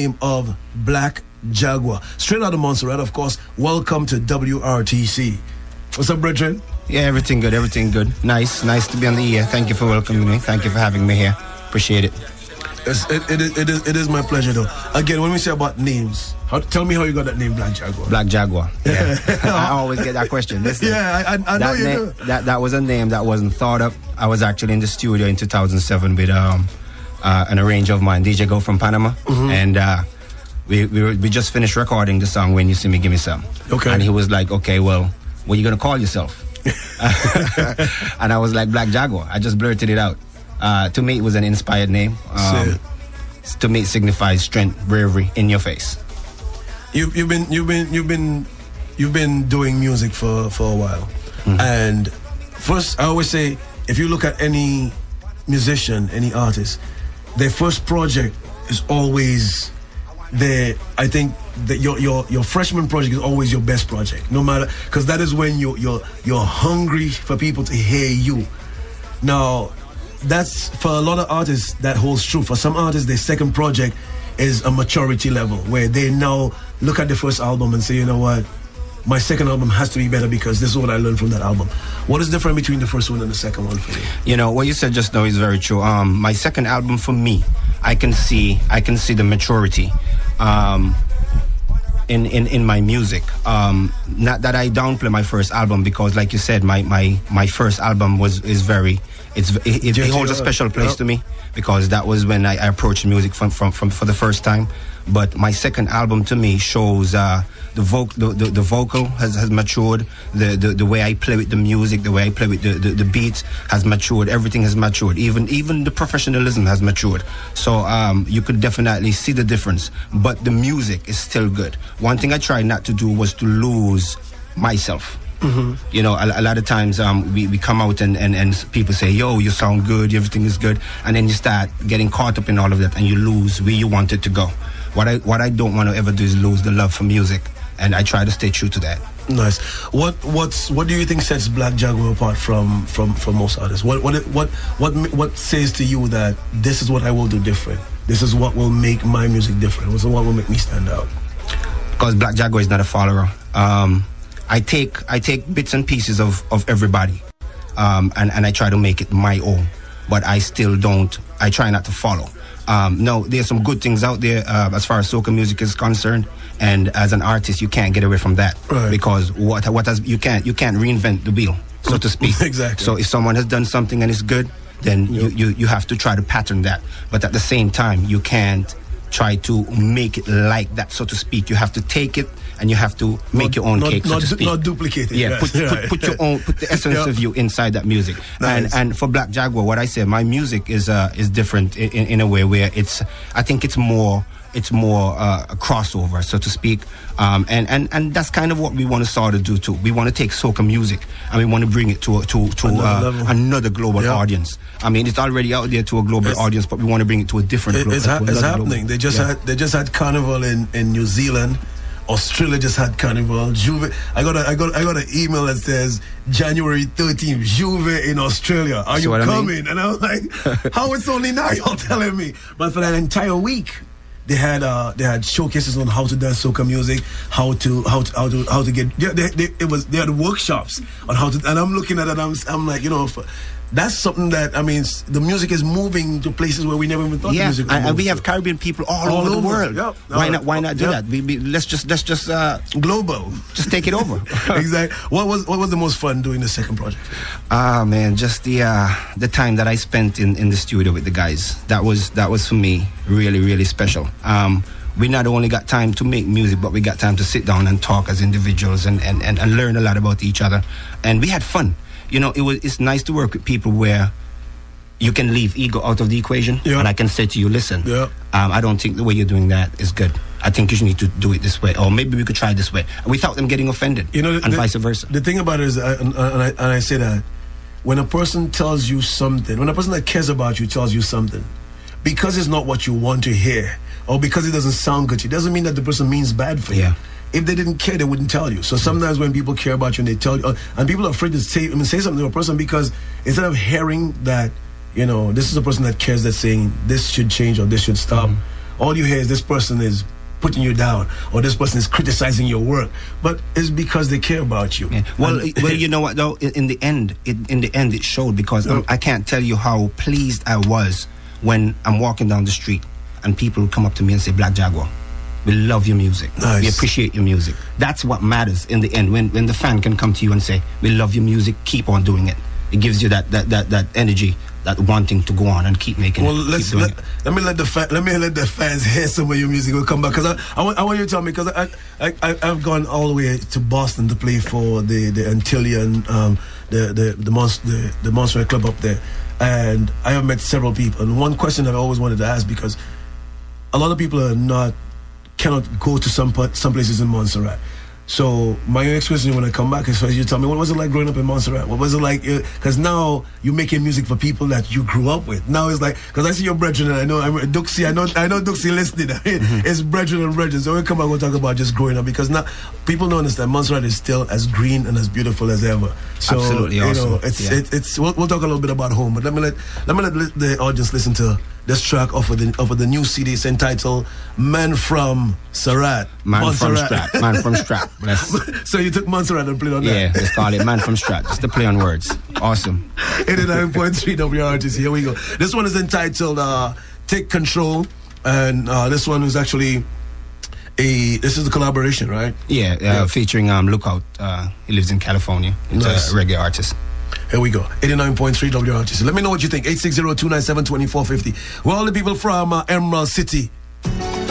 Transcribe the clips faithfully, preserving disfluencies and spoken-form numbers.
name of Black Jaguar. Straight out of Montserrat, of course. Welcome to W R T C. What's up, brethren? Yeah, everything good, everything good. Nice, nice to be on the air. Thank you for welcoming me. Thank you for having me here. Appreciate it. It's, it, it, is, it, is, it is my pleasure, though. Again, when we say about names, how, tell me how you got that name, Black Jaguar. Black Jaguar. Yeah. I always get that question. Listen, yeah, I, I, I know you na- do. That, that was a name that wasn't thought up. I was actually in the studio in two thousand seven with um, uh, an arranger of mine, D J Go from Panama. Mm-hmm. And uh, we, we, were, we just finished recording the song When You See Me, Give Me Some. Okay. And he was like, okay, well, what are you going to call yourself? And I was like, Black Jaguar. I just blurted it out. Uh, to me, it was an inspired name. Um, to me, it signifies strength, bravery in your face. You've, you've been you've been you've been you've been doing music for, for a while, mm-hmm. and first I always say, if you look at any musician, any artist, their first project is always their. I think that your your your freshman project is always your best project, no matter, because that is when you you're you're hungry for people to hear you. Now, that's for a lot of artists that holds true. For some artists, their second project is a maturity level where they now look at the first album and say, you know what, my second album has to be better because this is what I learned from that album. What is different between the first one and the second one for you? You know, what you said just now is very true. Um, my second album, for me, I can see I can see the maturity um, in, in, in my music. Um, not that I downplay my first album, because like you said, my, my, my first album was is very it's it, it, it holds a special place yeah. to me, because that was when I, I approached music from, from, from for the first time. But my second album, to me, shows uh, the, voc- the, the the vocal has, has matured. The, the the way I play with the music, the way I play with the, the, the beats has matured. Everything has matured. Even even the professionalism has matured. So um, you could definitely see the difference. But the music is still good. One thing I tried not to do was to lose myself. Mm-hmm. You know, a, a lot of times um, we, we come out and, and, and people say, yo, you sound good, everything is good. And then you start getting caught up in all of that and you lose where you want it to go. What I what I don't want to ever do is lose the love for music. And I try to stay true to that. Nice. What what's what do you think sets Black Jaguar apart from, from, from most artists? What what what what what says to you that this is what I will do different? This is what will make my music different. What's what will make me stand out? Because Black Jaguar is not a follower. Um, I take I take bits and pieces of, of everybody, um, and, and I try to make it my own. But I still don't, I try not to follow. Um, no, there's some good things out there uh, as far as soca music is concerned, and as an artist, you can't get away from that, right. because what what has you can't you can't reinvent the wheel, so to speak. Exactly. So if someone has done something and it's good, then yep. you, you you have to try to pattern that. But at the same time, you can't try to make it like that, so to speak. You have to take it and you have to make not, your own not, cake, not, so to speak. Not duplicate it. Yeah, right. put, put, put your own, put the essence yep. of you inside that music. Nice. And and for Black Jaguar, what I say, my music is uh, is different in, in a way where it's, I think it's more, it's more uh, a crossover, so to speak. Um, and, and, and that's kind of what we want to sort of do too. We want to take soca music and we want to bring it to to, to another, uh, another global yep. audience. I mean, it's already out there to a global it's, audience, but we want to bring it to a different. It, global, it's ha- it's happening. Global. They just yeah. had they just had Carnival in, in New Zealand. Australia just had Carnival. Juve. I got a, I got I got an email that says January thirteenth, Juve in Australia. Are See you coming? I mean? And I was like, how it's only now you're telling me? But for that entire week, they had uh, they had showcases on how to dance soca music, how to how to how to how to get. Yeah, they, they, it was they had workshops on how to. And I'm looking at it. I'm I'm like, you know. For, that's something that, I mean, the music is moving to places where we never even thought yeah, the music would and, move. and we have Caribbean people all, all over, over the world. Yep. Why not? Why not do yep. that? We, we, let's just let's just uh, global. Just take it over. Exactly. What was what was the most fun doing the second project? Ah uh, man, just the uh, the time that I spent in, in the studio with the guys. That was that was for me really really special. Um, we not only got time to make music, but we got time to sit down and talk as individuals and, and, and, and learn a lot about each other. And we had fun. You know, it was it's nice to work with people where you can leave ego out of the equation, yeah. and I can say to you, listen, yeah. um, I don't think the way you're doing that is good. I think you need to do it this way, or maybe we could try this way, without them getting offended, you know, the, and the, vice versa. The thing about it is, uh, and, and, I, and I say that, when a person tells you something, when a person that cares about you tells you something, because it's not what you want to hear, or because it doesn't sound good to you, doesn't mean that the person means bad for yeah. you. If they didn't care, they wouldn't tell you. So sometimes when people care about you and they tell you, uh, and people are afraid to say, I mean, say something to a person because instead of hearing that, you know, this is a person that cares, that's saying this should change or this should stop, mm-hmm. all you hear is this person is putting you down, or this person is criticizing your work, but it's because they care about you. Yeah. Well, and, well, you know what though? In, in the end, it, in the end, it showed, because um, I can't tell you how pleased I was when I'm walking down the street and people come up to me and say, Black Jaguar, we love your music. Nice. We appreciate your music. That's what matters in the end. When when the fan can come to you and say, we love your music, keep on doing it. It gives you that that that, that energy, that wanting to go on and keep making well, it. Let's, let, let me let the fa- let me let the fans hear some of your music. We'll come back, because I, I want I want you to tell me, because I, I I I've gone all the way to Boston to play for the the Antillian um the the the Monster the, the Montserrat Club up there, and I have met several people. And one question that I always wanted to ask, because a lot of people are not cannot go to some some places in Montserrat. So my next question when I come back is, you tell me, what was it like growing up in Montserrat? What was it like? Because now you're making music for people that you grew up with. Now it's like, because I see your brethren, and I know I'm Duxie, I know I know Duxie listening. Mm-hmm. It's brethren and brethren. So we come back and talk about just growing up, because now people don't understand Montserrat is still as green and as beautiful as ever. So, absolutely, you awesome. know, it's yeah. it, it's we'll, we'll talk a little bit about home, but let me let let me let the audience listen to this track off of the off of the new C D. It's entitled "Man from Sarat." Man Montserrat. from Strat. Man from Strat. Let's, so you took Montserrat and played on that. Yeah, let's call it Man from Strat. Just to play on words. Awesome. eighty-nine point three W R T C. Here we go. This one is entitled uh, "Take Control," and uh, this one is actually a. This is a collaboration, right? Yeah, uh, yeah. featuring um, Lookout. Uh, he lives in California. He's nice. a reggae artist. Here we go. eighty-nine point three W R T C. Let me know what you think. eight six zero, two nine seven, two four five zero. We're all the people from uh, Emerald City. I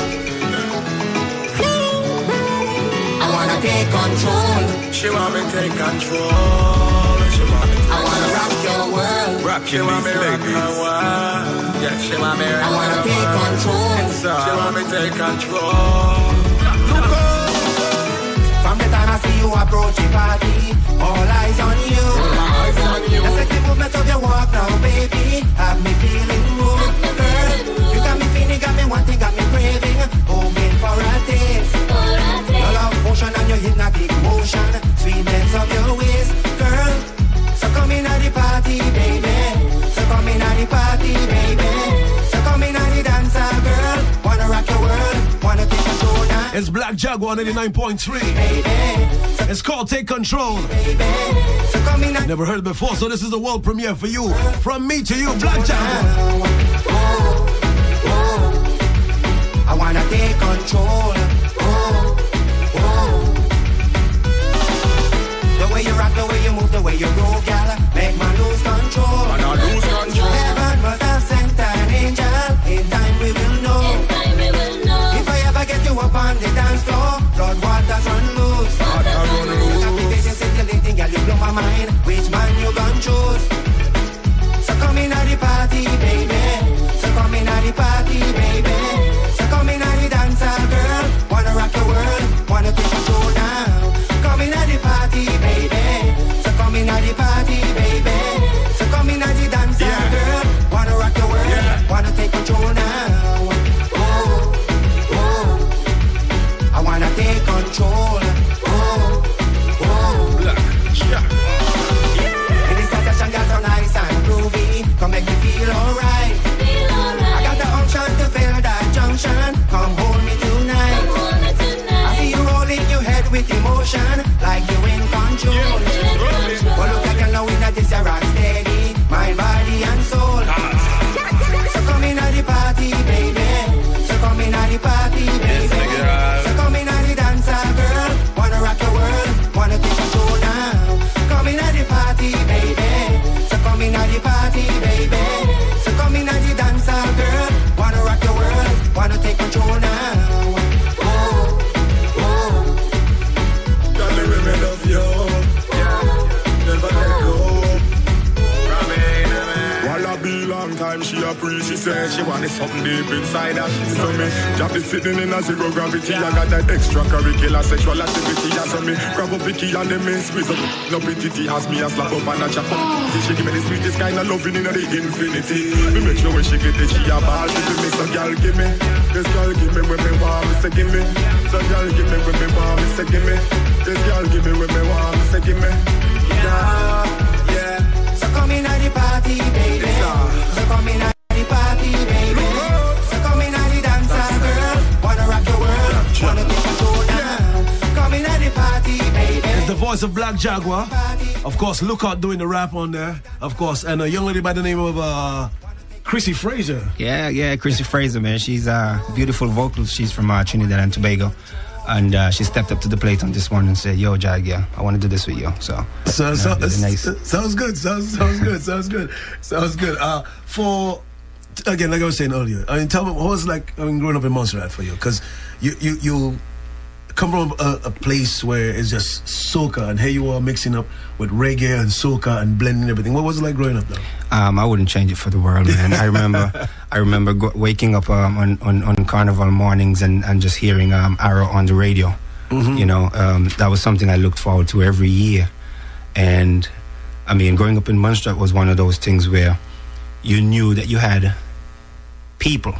wanna take control. She want me take control. She want me. I wanna rock your world. Rock your want me rock her world. Yeah, she want me. I wanna take control. She want me take control. Look up. From the time I see you approach the party, all eyes on you. All eyes on you. The sexy movement of your walk now, baby, have me feeling good, girl. You got me feeling, got me wanting, got me craving, hoping for a taste. Your love motion and your hypnotic motion, sweetness of your waist, girl. So come in at the party, baby. So come in at the party, baby. So come in at the dancer, girl. Wanna rock your world, wanna take control now. It's Black Jaguar eighty-nine point three. It's called Take Control. Never heard it before, so this is the world premiere for you. From me to you, Black Jaguar. Oh, oh, I wanna take control. Oh, oh. The way you rock, the way you move, the way you grow, gal, make me lose control. And I lose control. Heaven must have sent an angel. In time we will know. In time we will know. If I ever get you up on the dance floor, blood waters run loose. Water run loose. You captivating, scintillating, girl, you blow my mind. Which man you gon' choose? So come in at the party, baby. So come in at the party, baby. So come in at the dancer, girl. Wanna rock your world, wanna take control now. Come in at the party, baby. So come in at the party, baby. So come in at the dancer, Yeah. girl. Wanna rock your world, Yeah. wanna take control now. Oh, oh, I wanna take control. Oh, oh. Black. Yeah. In this session, got so nice and groovy. Come make me feel alright. Feel alright. I got the option to fill that junction. Come hold me tonight. Come hold me tonight. I see you rolling your head with emotion, like you in control. Yeah. But look like you know that this a rock steady, mind, body and soul. So come in at the party, baby. So come in at the party, baby. So come in at the dancer, girl. Wanna rock your world, wanna take control now. Come in at the party, baby. So come in at the party, baby. So come in at the dancer, girl. Wanna rock your world, wanna take control now. Oh, oh. Girl, the way me love you. Never let go. While I be long time, she a pre, she said she wanted something deep inside her. So me, drop it sitting in a zero gravity. I got that extracurricular sexual activity. So me, grab up the key and then me squeeze up. No pity, ask me a slap up and a chop up. She give me the sweetest kind of loving in the infinity. Me make sure when she get it, she a ball. She give me some girl, give me. This girl give me when me want, me say give me. Some girl give me when me want, me say give me. This girl give me when me want, me say give me. Yeah, yeah. So come in at the party, baby. So come in at the party, baby. So come in at the dancer, voice of Black Jaguar. Of course, Lookout doing the rap on there. Of course, and a young lady by the name of uh, Chrissy Fraser. Yeah, yeah, Chrissy Fraser, man. She's a uh, beautiful vocal. She's from uh, Trinidad and Tobago. And uh, she stepped up to the plate on this one and said, yo, Jag, yeah, I want to do this with you. So, so, uh, so really nice. Sounds good. Sounds, sounds good. Sounds good. Sounds good. Uh, for, again, like I was saying earlier, I mean, tell me, what was like, I mean, growing up in Montserrat for you? Because you, you, you come from a, a place where it's just soca, and here you are mixing up with reggae and soca and blending everything. What was it like growing up though? Um, I wouldn't change it for the world, man. I remember, I remember go- waking up um, on, on on Carnival mornings and, and just hearing um, Arrow on the radio. Mm-hmm. You know, um, that was something I looked forward to every year. And I mean, growing up in Montserrat was one of those things where you knew that you had people,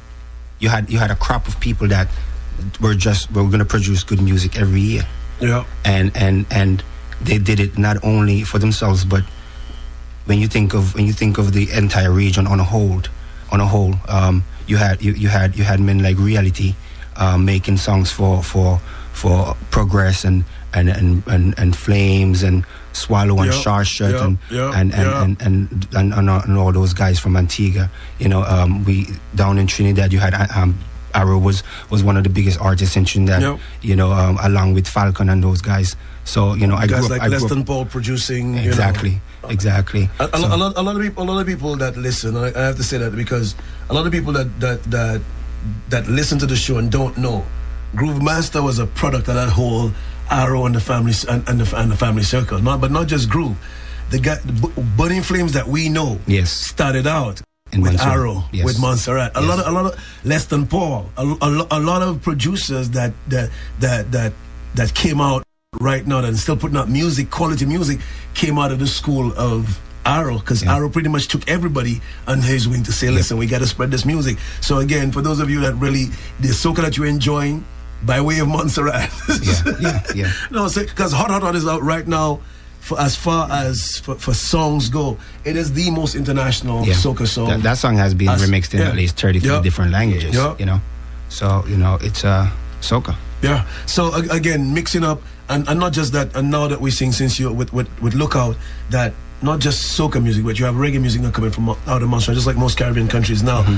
you had you had a crop of people that were just were going to produce good music every year. Yeah, and and and they did it not only for themselves, but when you think of when you think of the entire region on a whole, on a whole, um, you had you, you had you had men like Reality um, making songs for for for Progress and and and, and, and Flames and Swallow and yep, Shortshot yep, and, yep, and, and, yep. and, and, and, and and all those guys from Antigua. You know, um, we down in Trinidad, you had um, Arrow was was one of the biggest artists in Trinidad. Yep. You know, um, along with Falcon and those guys. So you know, I guys grew up, like I grew Leston up, Paul producing. exactly, You know. exactly. A, a, So- a, lot, a lot of people, a lot of people that listen. I, I have to say that because a lot of people that that that that listen to the show and don't know, Groove Master was a product of that whole Arrow and the family and, and the and the family circle. Not, but not just Groove. The guy, the Bu- Burning Flames that we know, Yes. started out In with Montserrat, Arrow, yes. with Montserrat. A Yes. lot of a lot of Leston Paul, a, a, lo- a lot of producers that that that that that came out right now and still putting out music, quality music, came out of the school of Arrow, because Yeah. Arrow pretty much took everybody under his wing to say, listen, we got to spread this music. So again, for those of you that really, the soca that you're enjoying by way of Montserrat. Yeah, yeah, yeah. No, because Hot Hot Hot is out right now. For as far as for, for songs go, it is the most international Yeah. soca song. That, that song has been As- remixed in yeah. at least thirty-three Yeah. different languages. Yeah. You know, so you know it's uh, soca. Yeah. So a- again, mixing up, and, and not just that. And now that we sing, since you with with with Lookout, that not just soca music, but you have reggae music now coming from out of Montserrat, just like most Caribbean countries now. Mm-hmm.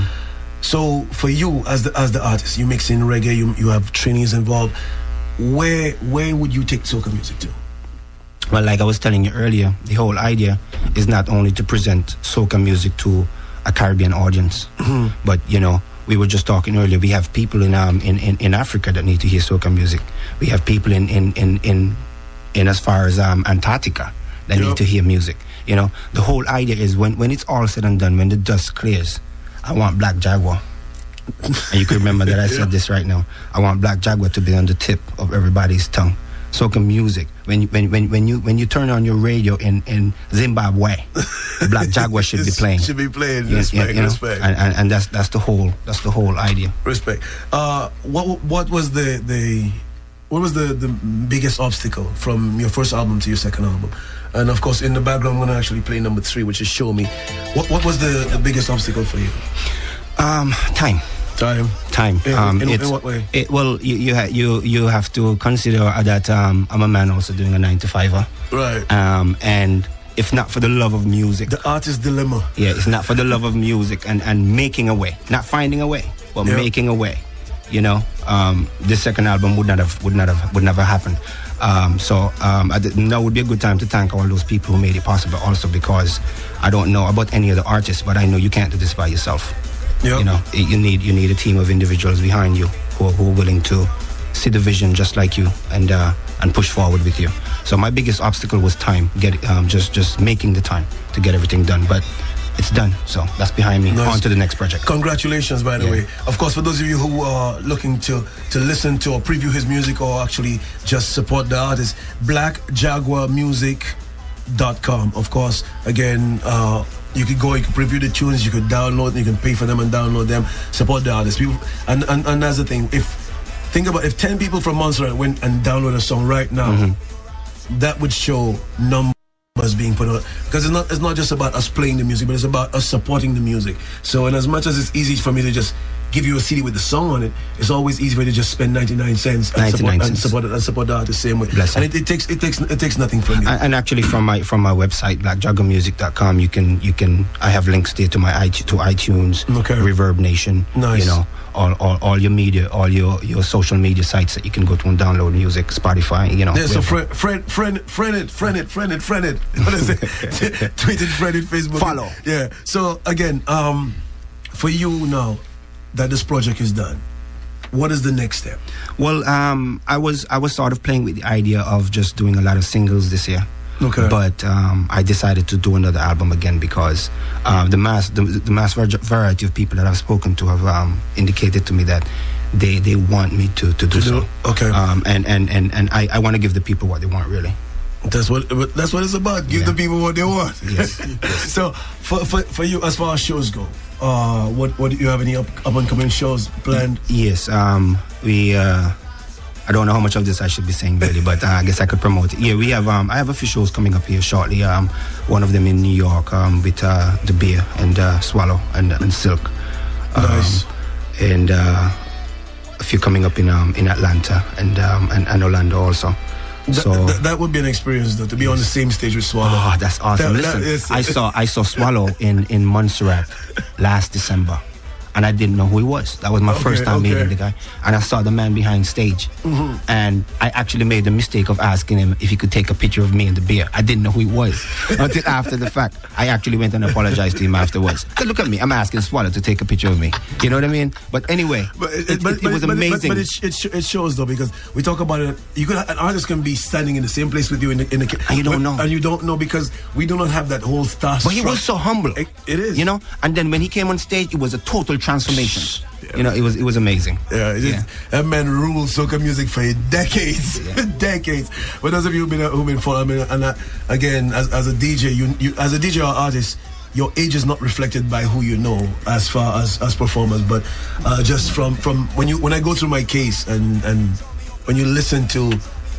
So for you as the as the artist, you mix in reggae, you you have trainees involved. Where where would you take soca music to? Well, like I was telling you earlier, the whole idea is not only to present soca music to a Caribbean audience, Mm-hmm. but you know, we were just talking earlier. We have people in um in, in, in Africa that need to hear soca music. We have people in in in in, in as far as um Antarctica that Yep. need to hear music. You know, the whole idea is when when it's all said and done, when the dust clears, I want Black Jaguar. And you can remember that I said this right now. I want Black Jaguar to be on the tip of everybody's tongue. Soca music. When you, when when when you when you turn on your radio in, in Zimbabwe, Black Jaguar should be playing. Should be playing. You- Respect, you know? respect, And, and and that's that's the whole that's the whole idea. respect. Uh, what what was the the what was the the biggest obstacle from your first album to your second album? And of course, in the background, I'm gonna actually play number three, which is Show Me. What what was the, the biggest obstacle for you? Um, time. Time. Time. In- um, in- in it's- what way? It, well, you you, ha- you you have to consider that um, I'm a man also doing a nine to fiver. Right. Um, and if not for the love of music, The artist dilemma. yeah, it's not for the love of music and, and making a way, not finding a way, but Yeah. making a way. You know, um, this second album would not have would not have would never happen. Um, so um, I did, now would be a good time to thank all those people who made it possible. Also, because I don't know about any other artists, but I know you can't do this by yourself. Yeah. You know, it- you need you need a team of individuals behind you who, who are willing to see the vision just like you and uh, and push forward with you. So my biggest obstacle was time, get um, just just making the time to get everything done. But it's done, so that's behind me. Nice. On to the next project. Congratulations, by the Yeah. way. Of course, for those of you who are looking to to listen to or preview his music or actually just support the artist, black jaguar music dot com. Of course, again, uh, you could go, you could preview the tunes, you could download, you can pay for them and download them, support the artist. People, and, and, and that's the thing. If think about if ten people from Montserrat went and download a song right now, Mm-hmm. that would show numbers being put out, because it's not it's not just about us playing the music, but it's about us supporting the music. So, and as much as it's easy for me to just give you a C D with the song on it, it's always easier to just spend ninety-nine cents and support, ninety-nine and cents. support, and support the artist the same way. Bless and him. it, it takes it takes it takes nothing from you. And, and actually, from my from my website, black jagger music dot com, you can you can I have links there to my iTunes, to iTunes, Okay. Reverb Nation, Nice. you know, all, all all your media, all your your social media sites that you can go to and download music, Spotify, you know. Yeah, so wherever. friend, friend, friend, friend it, friend it, friend it, friend it. What is it? Tweet it, friend it, Facebook. Follow. Yeah. So again, um, for you now that this project is done, what is the next step? Well, um, I was I was sort of playing with the idea of just doing a lot of singles this year. Okay. But um, I decided to do another album again because um, the mass the, the mass var- variety of people that I've spoken to have um, indicated to me that they, they want me to, to do To do- so. okay. Um, and and, and, and I, I want to give the people what they want, really. That's what that's what it's about. Give Yeah. the people what they want. Yes. So for, for for you, as far as shows go, uh, what what do you have any up, up and coming shows planned? Yes. Um, we. Uh, I don't know how much of this I should be saying, really, but uh, I guess I could promote it. Yeah, we have. Um, I have a few shows coming up here shortly. Um, one of them in New York um, with uh, The Beer and uh, Swallow and, and Silk. Um, Nice. And uh, a few coming up in um, in Atlanta and, um, and and Orlando also. Th- So. th- that would be an experience, though, to be on the same stage with Swallow. Oh, that's awesome! That- that Listen, is- I saw I saw Swallow in in Montserrat last December, and I didn't know who he was. That was my Okay, first time okay. meeting the guy, and I saw the man behind stage, and I actually made the mistake of asking him if he could take a picture of me and the beer. I didn't know who he was until after the fact. I actually went and apologized to him afterwards. 'Cause look at me, I'm asking Swallow to take a picture of me. You know what I mean? But anyway, But it, it, it, but, it but, was but, amazing. But, but it, sh- it, sh- it shows though, because we talk about it. You could an artist can be standing in the same place with you in the in the And you don't but- know. and you don't know because we do not have that whole star. But he was so humble. It, it is, You know? And then when he came on stage, it was a total transformation. You know, it was it was amazing. Yeah, it is. That man ruled soca music for decades, decades. For those of you who've been who've been following, I mean, and uh, again, as, as a D J, you, you as a D J or artist, your age is not reflected by who you know as far as as performers, but uh, just from from when you when I go through my case and and when you listen to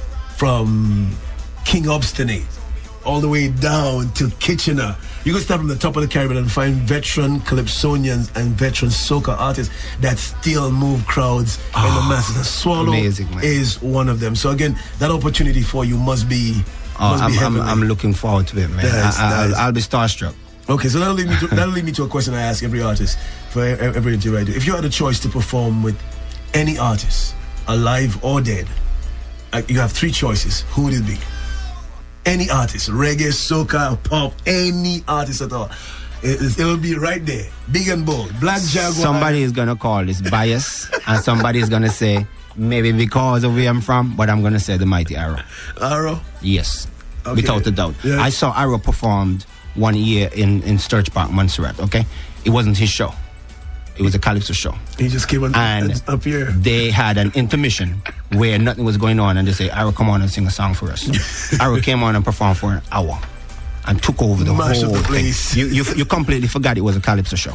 from King Obstinate all the way down to Kitchener. You can start from the top of the Caribbean and find veteran calypsonians and veteran soca artists that still move crowds in the masses. And Swallow amazing, man. is one of them. So again, that opportunity for you must be, Oh, must I'm, be I'm, heavenly. I'm looking forward to it, man. Nice, I, I, nice. I'll, I'll be starstruck. Okay, so that'll lead me to that'll lead me to a question I ask every artist for e- every interview I do. If you had a choice to perform with any artist, alive or dead, uh, you have three choices. Who would it be? Any artist, reggae, soca, pop, any artist at all. It, it will be right there, big and bold. Black Jaguar. Somebody is going to call this bias, and somebody is going to say, maybe because of where I'm from, but I'm going to say the Mighty Arrow. Arrow. Yes, Okay. without a doubt. Yeah. I saw Arrow performed one year in, in Sturge Park, Montserrat, okay? It wasn't his show. It was a Calypso show. He just came on And and up here. they had an intermission where nothing was going on, and they say, Arrow, come on and sing a song for us. Arrow came on and performed for an hour and took over the Mashed up whole the place. thing. You, you, you completely forgot it was a Calypso show.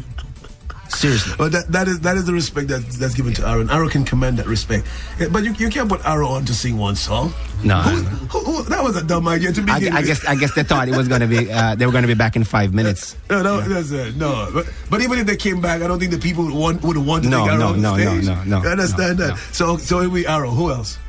Seriously. But that, that is that is the respect that, that's given to Arrow. And Arrow can command that respect. Yeah, but you, you can't put Arrow on to sing one song. No. Who, who, who, that was a dumb idea to I, begin I with. guess I guess they thought it was gonna be uh, they were gonna be back in five minutes. No, no, that's it. No, but, but even if they came back, I don't think the people would want would want to No, take Arrow no, on the no, no, stage. no, no, You understand no, that? no. So, so it would be Arrow. Who else?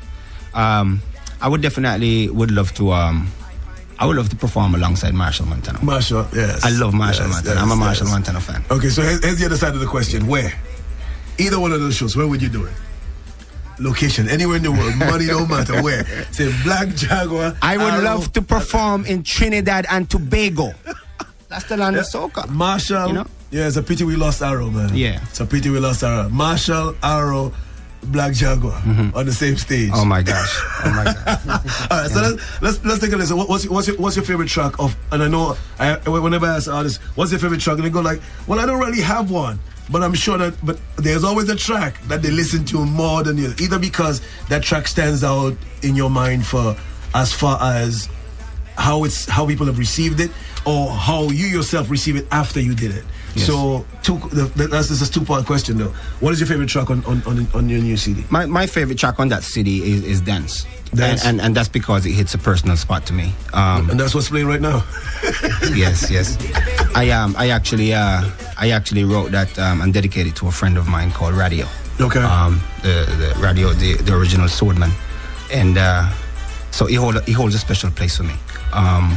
Um, I would definitely would love to um, I would love to perform alongside Marshall Montana. Marshall. Yes. I love Marshall Yes, Montana. yes, I'm a Marshall yes. Montana fan. Okay, so here's, here's the other side of the question. Where? Either one of those shows. Where would you do it? Location, anywhere in the world. Money don't matter. Where? Say Black Jaguar. I would Arrow, love to perform in Trinidad and Tobago. That's the land of soca. Marshall. You know? Yeah, it's a pity we lost Arrow, man. Yeah. It's a pity we lost Arrow. Marshall, Arrow, Black Jaguar on the same stage. Oh my gosh. Oh my gosh. All right, so let's, let's let's take a listen. What, what's your, what's your what's your favorite track of? And I know I, whenever I ask artists, what's your favorite track, and they go like, well, I don't really have one, but I'm sure that but there's always a track that they listen to more than you, either because that track stands out in your mind for as far as how it's how people have received it, or how you yourself receive it after you did it. Yes. So two, the, the, that's, that's a two part question though. What is your favorite track on on, on, on your new C D? My my favorite track on that C D is, is Dance. Dance. And, and and that's because it hits a personal spot to me. Um, And that's what's playing right now. yes, yes. I um I actually uh I actually wrote that um, and dedicated to a friend of mine called Radio. Okay. Um, the the Radio, the, the original Swordman, and uh, so he hold he holds a special place for me. Um,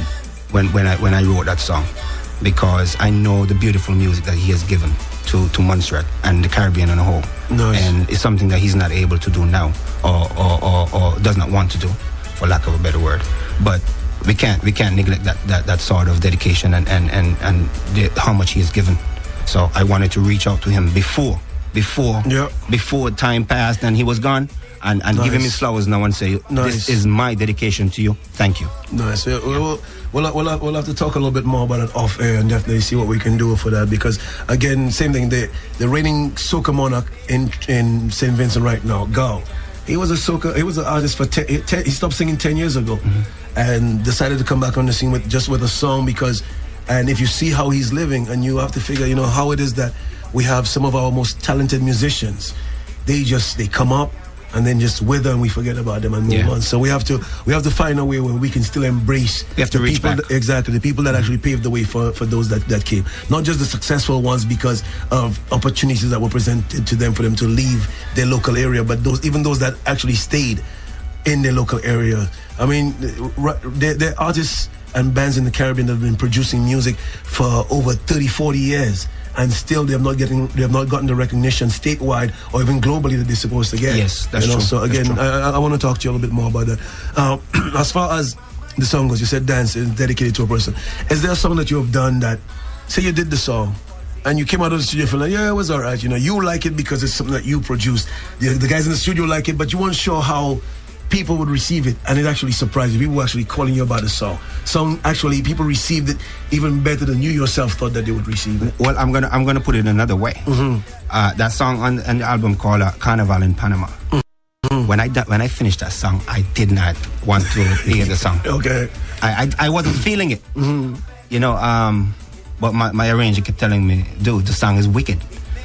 when when I when I wrote that song, because I know the beautiful music that he has given to to Montserrat and the Caribbean on a whole. Nice. And it's something that he's not able to do now, or or, or or does not want to do, for lack of a better word. But we can't we can't neglect that, that, that sort of dedication and and and, and the, how much he has given. So I wanted to reach out to him before before Yep. before time passed and he was gone, and, and Nice. give him his flowers now and say, Nice. this is my dedication to you. Thank you. Nice. Yeah, we'll, we'll, we'll, we'll have to talk a little bit more about it off air and definitely see what we can do for that, because again, same thing, the the reigning soca monarch in in Saint Vincent right now, Gal, he was a soca, he was an artist for ten, he, ten, he stopped singing ten years ago, mm-hmm. and decided to come back on the scene with just with a song, because, and if you see how he's living, and you have to figure, you know, how it is that we have some of our most talented musicians, they just they come up and then just wither and we forget about them and move Yeah. on. So we have to we have to find a way where we can still embrace We have to the reach people back. that- exactly the people that actually paved the way for, for those that, that came, not just the successful ones because of opportunities that were presented to them for them to leave their local area, but those even those that actually stayed in their local area. I mean, there there are artists and bands in the Caribbean that have been producing music for over thirty, forty years, and still they have not getting they have not gotten the recognition statewide or even globally that they're supposed to get. Yes, that's you know? true. So That's again, true. I, I, I want to talk to you a little bit more about that. Uh, as far as the song goes, you said dance is dedicated to a person. Is there a song that you have done that, say you did the song, and you came out of the studio feeling like, yeah, it was all right, you know, you like it because it's something that you produced. The, the guys in the studio like it, but you weren't sure how people would receive it, and it actually surprised you. People were actually calling you about the song. Song actually, people received it even better than you yourself thought that they would receive it. Well, I'm gonna I'm gonna put it another way. Mm-hmm. Uh, that song on, on the album called uh, Carnival in Panama. Mm-hmm. When I da- when I finished that song, I did not want to hear the song. Okay. I, I I wasn't feeling it. Mm-hmm. You know, um, but my, my arranger kept telling me, dude, the song is wicked,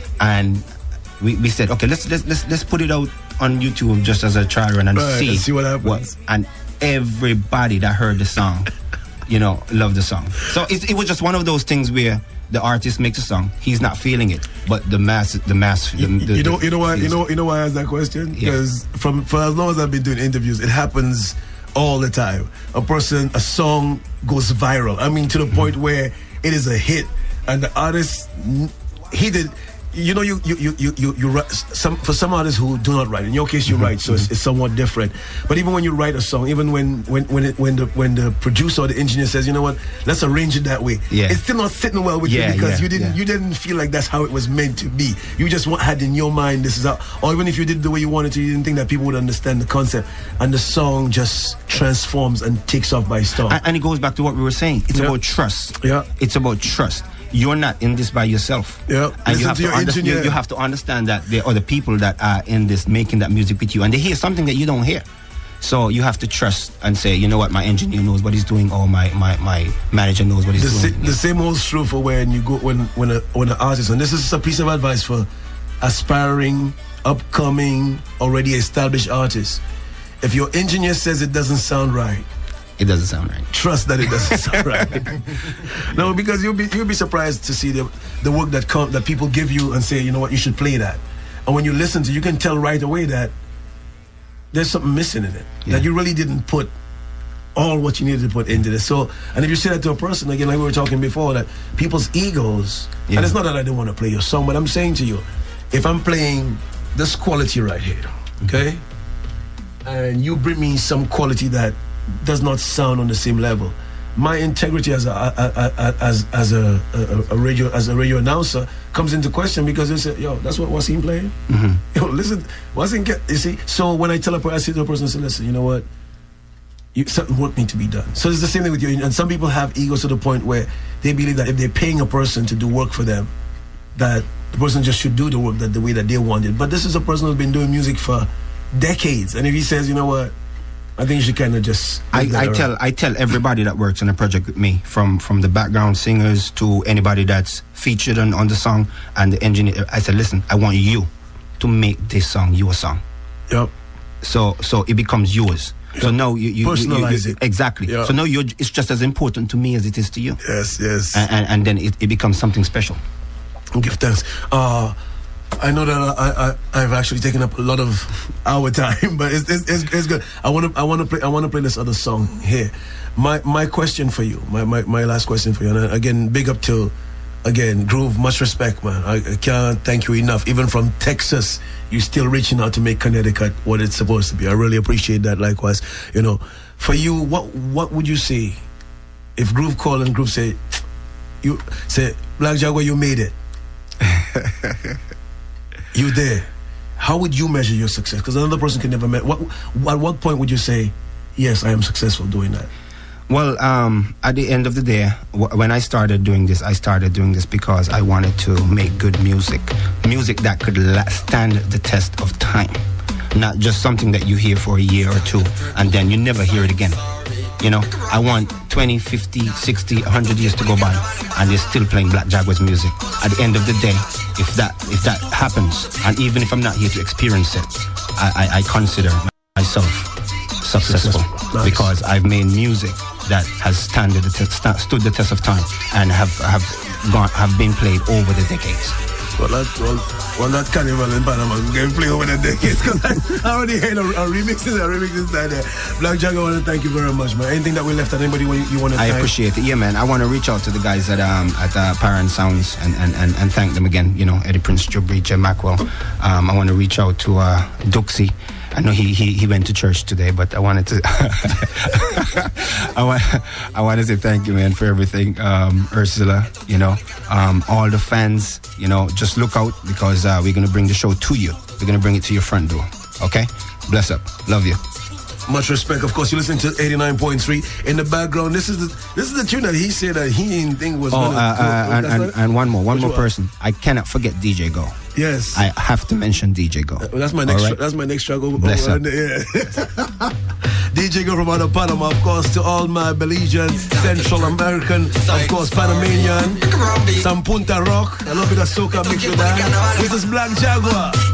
and we, we said, okay, let's let's let's let's put it out on YouTube just as a trial run and Right, see, and see what happens. and everybody that heard the song, you know, loved the song. So it, it was just one of those things where the artist makes a song, he's not feeling it, but the mass, the mass, the, the, you know, you know why, you feels know, you know why I asked that question? Yeah. Because from for as long as I've been doing interviews, it happens all the time. A person, a song goes viral. I mean, to the point where it is a hit, and the artist, he did. You know, you you you you you, you write some for some artists who do not write. In your case, you write, so it's, it's somewhat different. But even when you write a song, even when when when it, when the when the producer or the engineer says, you know what, let's arrange it that way, Yeah. it's still not sitting well with Yeah, you because yeah, you didn't yeah. you didn't feel like that's how it was meant to be. You just want, had in your mind this is how, or even if you did it the way you wanted to, you didn't think that people would understand the concept, and the song just transforms and takes off by storm. And, and it goes back to what we were saying. It's Yeah. about trust. Yeah. It's about trust. You're not in this by yourself. Yeah. And Listen you have to to, your under- engineer. you, you have to understand that there are other people that are in this making that music with you, and they hear something that you don't hear. So you have to trust and say, you know what, my engineer knows what he's doing, or my my, my manager knows what he's the, doing. sa- the same holds true for when you go when when a when an artist, and this is a piece of advice for aspiring, upcoming, already established artists. If your engineer says it doesn't sound right, It doesn't sound right. trust that it doesn't sound right. No, because you'll be you'll be surprised to see the the work that come that people give you and say, you know what, you should play that. And when you listen to, you can tell right away that there's something missing in it. Yeah. That you really didn't put all what you needed to put into this. So, and if you say that to a person, again, like we were talking before, that people's egos, Yeah. and it's not that I don't want to play your song, but I'm saying to you, if I'm playing this quality right here, okay, and you bring me some quality that does not sound on the same level, my integrity as a, a, a, a as as a, a, a radio as a radio announcer comes into question, because they say, yo, that's what Wasim playing. Mm-hmm. Yo, listen, Wasim get, you see. So when I tell a person, I say to a person, I say, listen, you know what, you, certain work need to be done. So it's the same thing with you. And some people have egos to the point where they believe that if they're paying a person to do work for them, that the person just should do the work that the way that they want it. But this is a person who's been doing music for decades, and if he says, you know what, I think you should kind of just. I, leave that I around. tell I tell everybody that works on a project with me, from from the background singers to anybody that's featured on, on the song and the engineer, I said, listen, I want you to make this song your song. Yep. So so it becomes yours. So now you, you Personalize you, you, it. Exactly. Yeah. So now you're, it's just as important to me as it is to you. Yes, yes. And, and, and then it, it becomes something special. Give thanks. Uh, I know that I, I I've actually taken up a lot of our time, but it's it's, it's, it's good. I want to I want to play I want to play this other song here. My my question for you, my, my, my last question for you, and again, big up to again Groove. Much respect, man. I, I can't thank you enough. Even from Texas, you're still reaching out to make Connecticut what it's supposed to be. I really appreciate that. Likewise, you know, for you, what what would you say if Groove called and Groove say, you say Black Jaguar, you made it. You there? How would you measure your success? Because another person can never measure. What, at what point would you say, yes, I am successful doing that? Well, um, at the end of the day, w- when I started doing this, I started doing this because I wanted to make good music. Music that could la- stand the test of time. Not just something that you hear for a year or two and then you never hear it again. You know, I want twenty, fifty, sixty, one hundred years to go by and they're still playing Black Jaguars music. At the end of the day, if that if that happens, and even if I'm not here to experience it, I, I, I consider myself successful. Nice. Because I've made music that has standed the te- sta- stood the test of time and have have gone have been played over the decades. Well, that, well, well, that carnival in Panama can play over the decades because I, I already heard a, a remix a remix inside there. Black Jaguar, I want to thank you very much, man. Anything that we left out, anybody you, you want to I thank? appreciate it. Yeah, man. I want to reach out to the guys at um at uh, Parent Sounds and, and, and, and thank them again. You know, Eddie Prince, Joe Breach, Jim Macwell. Um, I want to reach out to uh, Duxie. I know he, he he went to church today, but I wanted to I want I want to say thank you, man, for everything. Um, Ursula, you know, um, all the fans, you know, just look out because uh, we're gonna bring the show to you. We're gonna bring it to your front door. Okay, bless up, love you. Much respect. Of course, you listen to eighty-nine point three in the background. This is the this is the tune that he said that he didn't think was. Oh, gonna uh, go. uh, and, That's and, not- and one more, one Which more one? person. I cannot forget D J Go. Yes. I have to mention D J Go. Well, that's my next. All right? That's my next struggle. Bless Oh, up. yeah. D J Go from out of Panama, of course, to all my Belizean, Central American, of course, Panamanian, some Punta Rock, a little bit of soca mixed with that. This is Black Jaguar.